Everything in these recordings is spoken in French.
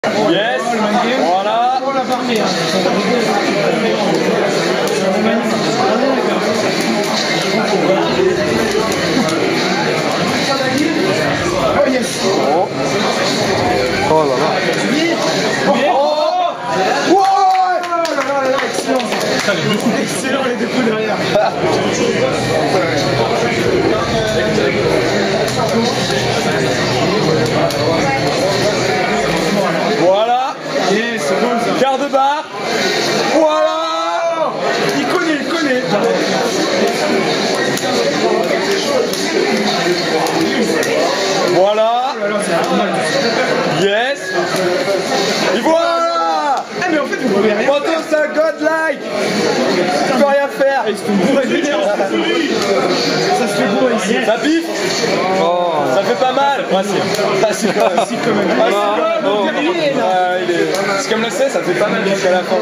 Yes. Voilà. On l'a parlé. Oh yes. Oh. Oh là là. Oh. Oh. Excellent les deux coups derrière. Voilà. Yes, c'est bon ça. Quart de barre. Voilà. Il connaît. Voilà. Oh là là, c'est normal. Yes. Et voilà. Ah mais en fait vous pouvez rien. Poto, c'est un godlike. Tu peux rien faire. Ils sont bourrés de l'énergie. Ça se fait bourrer ici. Ça piffe. Oh. Ça fait pas mal. Ouais, si quand même. Si quand même. Ah, si, quand même. C'est comme le sait, ça fait pas mal jusqu'à la fin.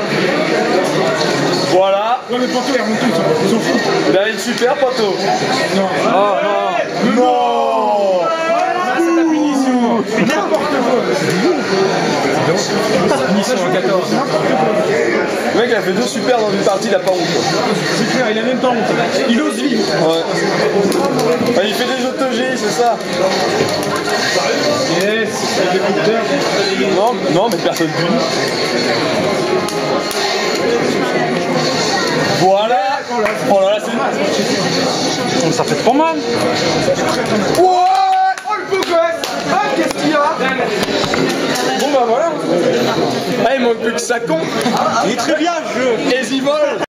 Voilà. Ouais mais Poto ils remontent tous, ils sont fous. Il a une super Poto. Non. Oh non. Non. Là c'est ta punition. N'importe quoi. Punition en 14. Le mec il a fait 2 super dans une partie, il a pas honte. C'est clair, il a même pas honte. Il ose vivre. Ouais. Enfin, il fait des autogés, c'est ça. Yes, avec le compteur. Non, mais personne d'une. Voilà. Oh là là, c'est... Ça fait trop mal. Ouais. Oh le beau gosse. Ah qu'est-ce qu'il y a? Bon bah voilà. Ah, il manque plus que ça compte. Il est très bien le jeu. Et il vole.